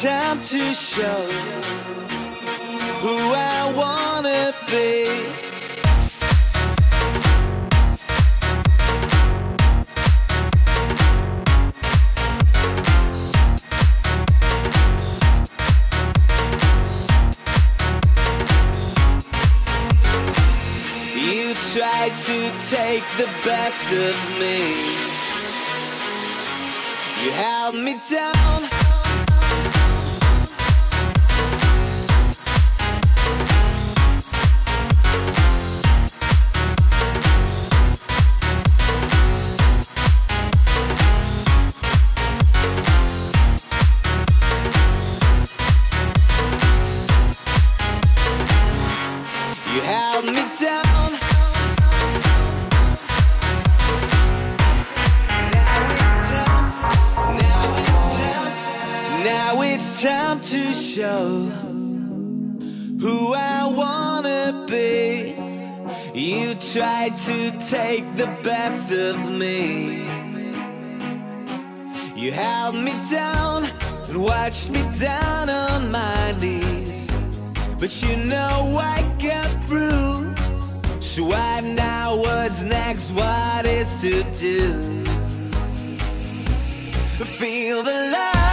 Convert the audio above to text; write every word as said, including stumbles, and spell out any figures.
time to show who I wanna be. You tried to take the best of me. You held me down. You held me down. Now it's time to show who I wanna be. You tried to take the best of me. You held me down and watched me down on my knees. But you know I got through. So I know what's next, what is to do. Feel the love.